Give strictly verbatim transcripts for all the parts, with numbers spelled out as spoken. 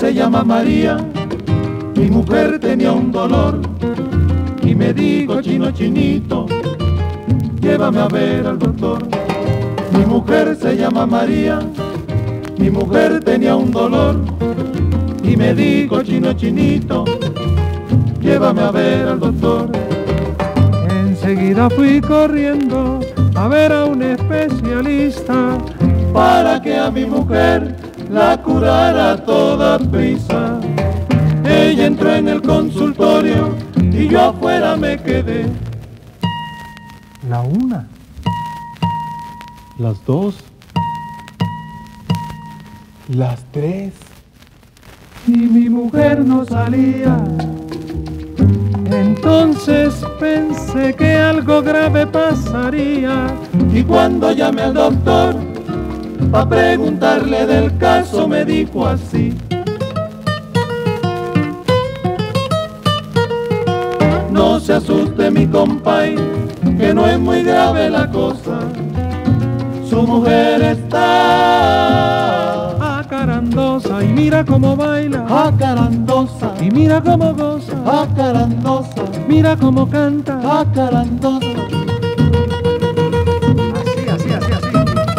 se llama María, mi mujer tenía un dolor y me dijo: chino, chinito, llévame a ver al doctor. Mi mujer se llama María, mi mujer tenía un dolor y me dijo: chino, chinito, llévame a ver al doctor. Enseguida fui corriendo a ver a un especialista para que a mi mujer la curara a toda prisa. Ella entró en el consultorio y yo afuera me quedé. La una, las dos, las tres, y mi mujer no salía. Entonces pensé que algo grave pasaría, y cuando llamé al doctor pa' preguntarle del caso me dijo así: no se asuste mi compay, que no es muy grave la cosa. Su mujer está acarandosa y mira cómo baila, acarandosa, y mira cómo goza, acarandosa, mira cómo canta, acarandosa. Así, así, así, así.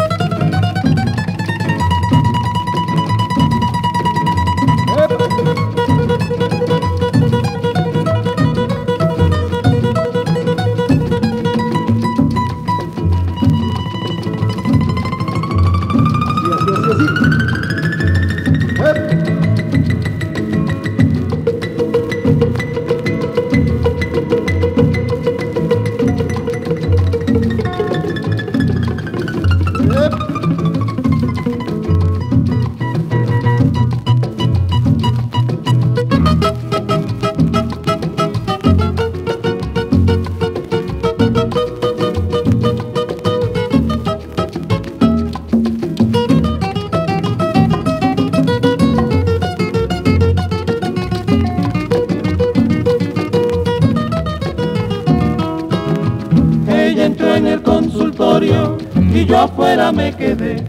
Ella entró en el consultorio y yo afuera me quedé.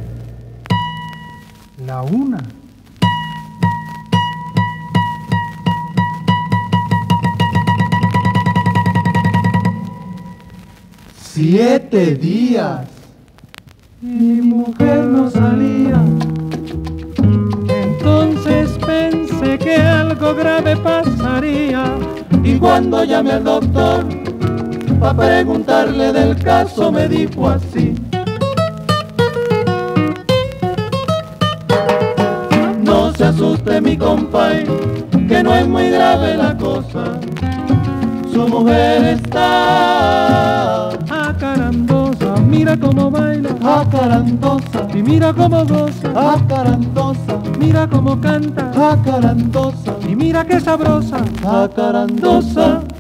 La una, siete días, y mi mujer no salía. Entonces pensé que algo grave pasaría, y cuando llamé al doctor pa' preguntarle del caso me dijo así: no se asuste mi compay, que no es muy grave la cosa. Su mujer está acarandosa, mira cómo baila, acarandosa, y mira cómo goza, acarandosa, mira cómo canta, acarandosa, y mira qué sabrosa, acarandosa.